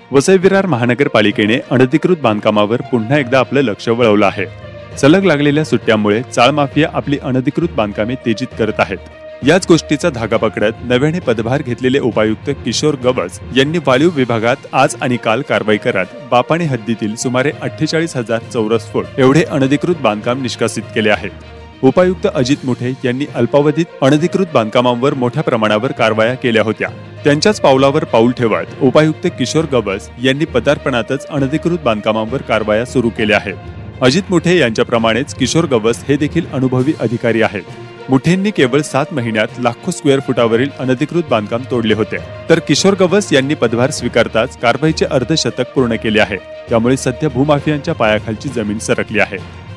वसई विरार महानगरपालिकेने अनधिकृत बांधकामावर पुन्हा एकदा आपलं लक्ष वळवलं आहे। सलग लागलेल्या सुट्ट्यांमुळे चाळ माफिया आपली अनधिकृत बांधकामे तेजीत करत आहेत। याच गोष्टीचा धागा पकडत नव्याने पदभार घेतलेले उपायुक्त किशोर गवस यांनी वाळू विभागात आज आणि काल कारवाई करत बापाणे हद्दीतील सुमारे 48,000 चौरस फूट एवढे अनधिकृत बांधकाम निष्कासित केले आहेत। उपायुक्त अजित मुठे यांनी अल्पावधीत अनधिकृत बांधकामांवर मोठ्या प्रमाणावर कारवाया केल्या होत्या। त्यांच्याच पावलावर पाऊल ठेवत उपायुक्त किशोर गवस यांनी पदार्पणातच अनधिकृत बांधकामांवर कारवाया सुरू केल्या आहेत। अजित मुठे यांच्याप्रमाणेच किशोर गवस हे देखील अनुभवी अधिकारी आहेत। मुठेंनी केवळ 7 महिन्यात लाखो स्क्वेअर फुटावरील अनधिकृत बांधकाम तोडले होते, तर किशोर गवस यांनी पदभार स्वीकारताच कारवाईचे अर्धशतक पूर्ण केले आहे। त्यामुळे सध्या भूमाफियांच्या पायाखालची जमीन सरकली आहे।